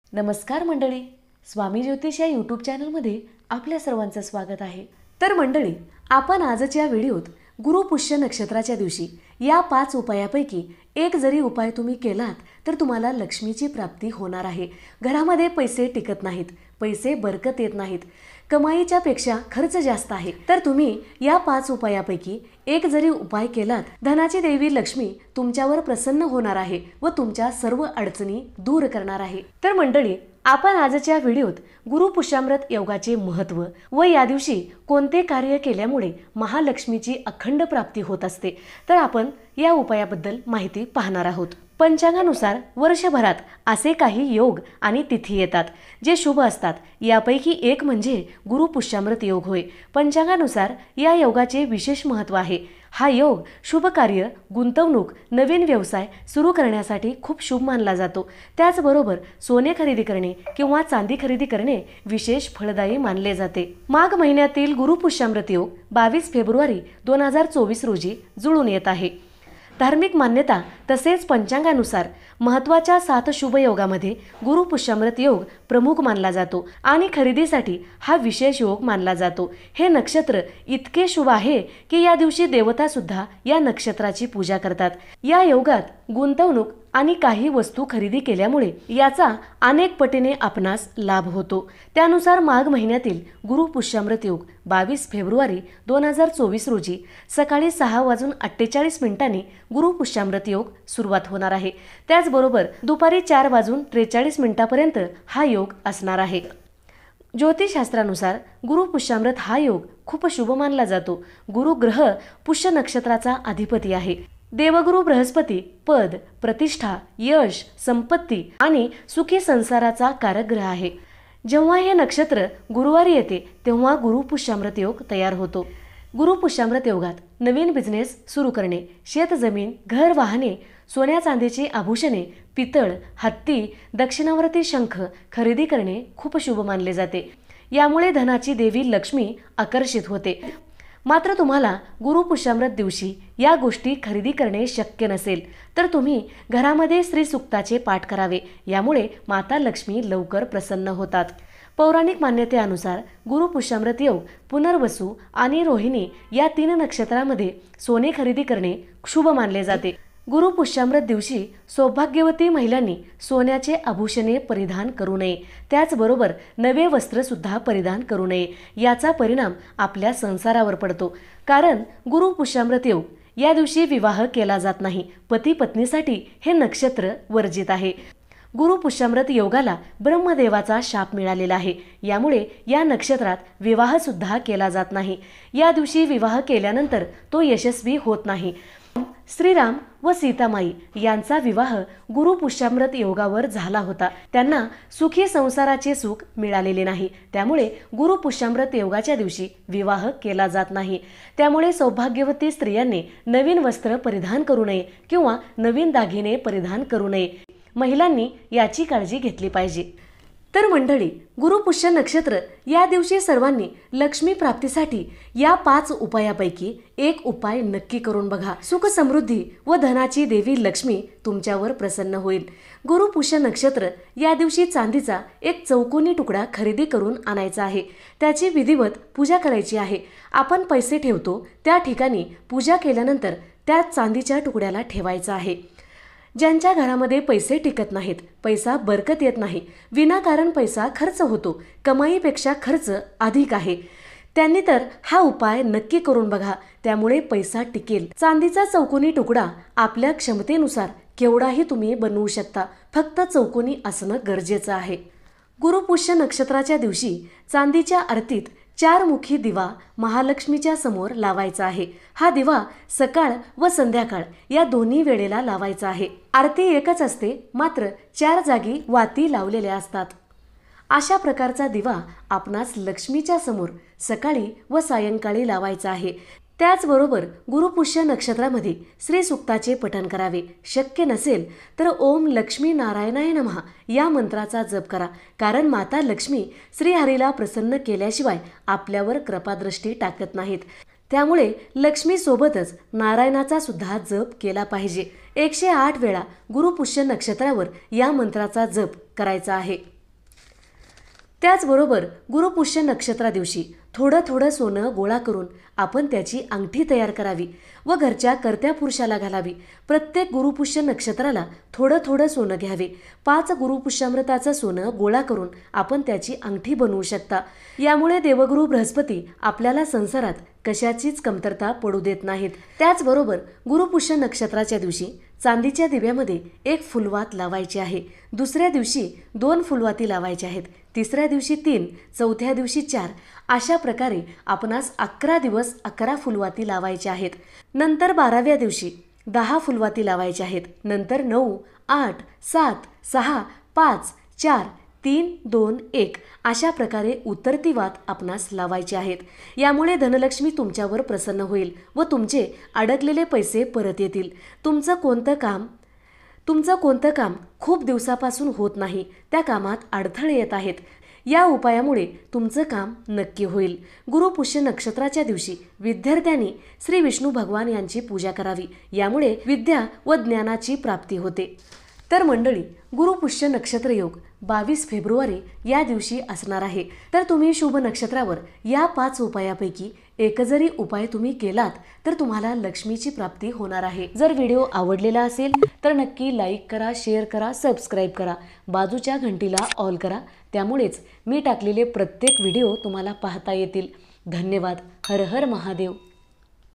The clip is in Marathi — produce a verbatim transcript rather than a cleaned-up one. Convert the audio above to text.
नमस्कार मंडळी, स्वामी ज्योतिष या यूट्यूब चॅनलमध्ये आपल्या सर्वांचं स्वागत आहे। तर मंडळी, आपण आजच्या व्हिडिओत गुरु पुष्य नक्षत्राच्या दिवशी या पाच उपायापैकी एक जरी उपाय तुम्ही केलात तर तुम्हाला लक्ष्मीची प्राप्ती होणार आहे। घरामध्ये पैसे टिकत नाहीत, पैसे बरकत येत नाहीत, कमाईच्या पेक्षा खर्च जास्त आहे, तर तुम्ही या पाच उपायापैकी एक जरी उपाय केलात, धनाची देवी लक्ष्मी तुमच्यावर प्रसन्न होणार आहे व तुमच्या सर्व अडचणी दूर करणार आहे। तर मंडळी, आपण आजच्या व्हिडिओत गुरु पुष्यामृत योगाचे महत्त्व व या दिवशी कोणते कार्य केल्यामुळे महालक्ष्मीची अखंड प्राप्ती होत असते, तर आपण या उपायाबद्दल माहिती पाहणार आहोत। पंचांगानुसार वर्षभरात असे काही योग आणि तिथी येतात जे शुभ असतात। यापैकी एक म्हणजे गुरु पुष्यामृत योग होय। पंचांगानुसार या योगाचे विशेष महत्त्व आहे। हा योग शुभ कार्य, गुंतवणूक, नवीन व्यवसाय सुरू करण्यासाठी खूप शुभ मानला जातो। त्याचबरोबर सोने खरेदी करणे किंवा चांदी खरेदी करणे विशेष फलदायी मानले जाते। माघ महिन्यातील गुरु पुष्यामृत योग बावीस फेब्रुवारी दोन हजार चोवीस रोजी जुळून येत आहे। धार्मिक मान्यता तसेच पंचांगानुसार महत्त्वाच्या सात शुभ योगामध्ये गुरु पुष्यामृत योग प्रमुख मानला जातो आणि खरेदीसाठी हा विशेष योग मानला जातो। हे नक्षत्र इतके शुभ आहे की या दिवशी देवता सुद्धा या नक्षत्राची पूजा करतात। या योगात गुंतवणूक आणि काही वस्तू खरेदी केल्यामुळे याचा अनेक पटीने आपणास लाभ होतो। त्यानुसार माघ महिन्यातील गुरु पुष्यामृत योग बावीस फेब्रुवारी दोन हजार चोवीस रोजी सकाळी सहा वाजून अठ्ठेचाळीस मिनिटांनी गुरु पुष्यामृत योग सुरुवात होणार आहे। त्याचबरोबर दुपारी चार वाजून त्रेचाळीस मिनिटांपर्यंत हा योग असणार आहे। ज्योतिषशास्त्रानुसार गुरु पुष्यामृत हा योग खूप शुभ मानला जातो। गुरु ग्रह पुष्य नक्षत्राचा अधिपती आहे। देवगुरु बृहस्पती पद, प्रतिष्ठा, यश, संपत्ती आणि सुखी संसाराचा कारक ग्रह आहे। जेव्हा हे नक्षत्र गुरुवारी येते तेव्हा गुरु पुष्यामृत योग तयार होतो। गुरु पुष्यामृत योगात नवीन बिझनेस सुरू करणे, शेतजमीन, घर, वाहने, सोन्या चांदीची आभूषणे, पितळ, हत्ती, दक्षिणावर्ती शंख खरेदी करणे खूप शुभ मानले जाते। यामुळे धनाची देवी लक्ष्मी आकर्षित होते। मात्र तुम्हाला गुरु पुष्यामृत दिवशी या गोष्टी खरेदी करणे शक्य नसेल तर तुम्ही घरामध्ये श्री सुक्ताचे पाठ करावे। यामुळे माता लक्ष्मी लवकर प्रसन्न होतात। पौराणिक मान्यतेनुसार गुरु पुष्यामृत योग पुनर्वसू आणि रोहिणी या तीन नक्षत्रामध्ये सोने खरेदी करणे शुभ मानले जाते। गुरु पुष्यामृत दिवशी सौभाग्यवती महिलांनी सोन्याचे आभूषणे परिधान करू नये, त्याचबरोबर नवे वस्त्र सुद्धा परिधान करू नये। याचा परिणाम आपल्या संसारावर पडतो, कारण गुरु पुष्यामृत योग या दिवशी विवाह केला जात नाही। पती पत्नीसाठी हे नक्षत्र वर्जित आहे। गुरु पुष्यामृत योगाला ब्रह्मदेवाचा शाप मिळालेला आहे। यामुळे या नक्षत्रात विवाह सुद्धा केला जात नाही। या दिवशी विवाह केल्यानंतर तो यशस्वी होत नाही। श्रीराम व सीतामाई यांचा विवाह गुरु पुष्यामृत योगावर झाला होता। त्यांना सुखी संसाराचे सुख मिळालेले नाही। त्यामुळे गुरु पुष्यामृत योगाच्या दिवशी विवाह केला जात नाही। त्यामुळे सौभाग्यवती स्त्रियांनी नवीन वस्त्र परिधान करू नये किंवा नवीन दागिने परिधान करू नये। महिलांनी याची काळजी घेतली पाहिजे। तर मंडळी, गुरु पुष्य नक्षत्र या दिवशी सर्वांनी लक्ष्मी प्राप्तीसाठी या पाच उपायापैकी एक उपाय नक्की करून बघा। सुख समृद्धी व धनाची देवी लक्ष्मी तुमच्यावर प्रसन्न होईल। गुरु पुष्य नक्षत्र या दिवशी चांदीचा एक चौकोनी तुकडा खरेदी करून आणायचा आहे। त्याची विधिवत पूजा करायची आहे। आपण पैसे ठेवतो त्या ठिकाणी पूजा केल्यानंतर त्या चांदीच्या तुकड्याला ठेवायचा आहे। ज्यांच्या घरामध्ये पैसे टिकत नाहीत, पैसा बरकत येत नाही, विनाकारण पैसा खर्च होतो, कमाईपेक्षा खर्च अधिक आहे, त्यांनी तर हा उपाय नक्की करून बघा। त्यामुळे पैसा टिकेल। चांदीचा चौकोनी तुकडा आपल्या क्षमतेनुसार केवढाही तुम्ही बनवू शकता, फक्त चौकोनी असणं गरजेचं आहे। गुरु पुष्य नक्षत्राच्या दिवशी चांदीच्या आरतीत चार मुखी दिवा महालक्ष्मीच्या समोर लावायचा आहे। हा दिवा सकाळ व संध्याकाळ या दोन्ही वेळेला लावायचा आहे। आरती एकच असते, मात्र चार जागी वाती लावलेल्या असतात। अशा प्रकारचा दिवा आपणास लक्ष्मीच्या समोर सकाळी व सायंकाळी लावायचा आहे। त्याचबरोबर गुरु पुष्य नक्षत्रामध्ये श्री सुक्ताचे पठण करावे। शक्य नसेल तर ओम लक्ष्मी नारायणाय नमः या मंत्राचा जप करा, कारण माता लक्ष्मी श्रीहरीला प्रसन्न केल्याशिवाय आपल्यावर कृपादृष्टी टाकत नाहीत। त्यामुळे लक्ष्मी सोबतच नारायणाचा सुद्धा जप केला पाहिजे। एकशे आठ वेळा गुरु पुष्य नक्षत्रावर या मंत्राचा जप करायचा आहे। त्याचबरोबर गुरुपुष्य नक्षत्रा दिवशी थोडं थोडं सोनं गोळा करून आपण त्याची अंगठी तयार करावी व घरच्या कर्त्या पुरुषाला घालावी। प्रत्येक गुरुपुष्य नक्षत्राला थोडं थोडं सोनं घ्यावे। पाच गुरुपुष्यामृताचं सोनं गोळा करून आपण त्याची अंगठी बनवू शकता। यामुळे देवगुरु बृहस्पती आपल्याला संसारात कशाचीच कमतरता पडू देत नाहीत। त्याचबरोबर गुरुपुष्य नक्षत्राच्या दिवशी चांदीच्या दिव्यामध्ये एक फुलवात लावायची आहे। दुसऱ्या दिवशी दोन फुलवाती लावायच्या आहेत, तिसऱ्या दिवशी तीन, चौथ्या दिवशी चार, अशा प्रकारे आपणास अकरा दिवस अकरा फुलवाती लावायच्या आहेत। नंतर बाराव्या दिवशी दहा फुलवाती लावायच्या आहेत। नंतर नऊ, आठ, सात, सहा, पाच, चार, तीन, दोन, एक अशा प्रकारे उतरती वात आपणास लावायचे आहेत। यामुळे धनलक्ष्मी तुमच्यावर प्रसन्न होईल व तुमचे अडकलेले पैसे परत येतील। तुमचं कोणतं काम तुमचं कोणतं काम खूप दिवसापासून होत नाही, त्या कामात अडथळे येत आहेत, या उपायामुळे तुमचं काम नक्की होईल। गुरुपुष्य नक्षत्राच्या दिवशी विद्यार्थ्यांनी श्री विष्णू भगवान यांची पूजा करावी, यामुळे विद्या व ज्ञानाची प्राप्ती होते। तर मंडळी, गुरुपुष्य नक्षत्र योग बावीस फेब्रुवारी या दिवशी असणार आहे। तर तुम्ही शुभ नक्षत्रावर या पाच उपायापैकी एक जरी उपाय तुम्ही केलात तर तुम्हाला लक्ष्मीची प्राप्ती होणार आहे। जर व्हिडिओ आवडलेला असेल तर नक्की लाईक करा, शेअर करा, सबस्क्राईब करा, बाजूच्या घंटीला ऑल करा, त्यामुळेच मी टाकलेले प्रत्येक व्हिडिओ तुम्हाला पाहता येतील। धन्यवाद। हर हर महादेव।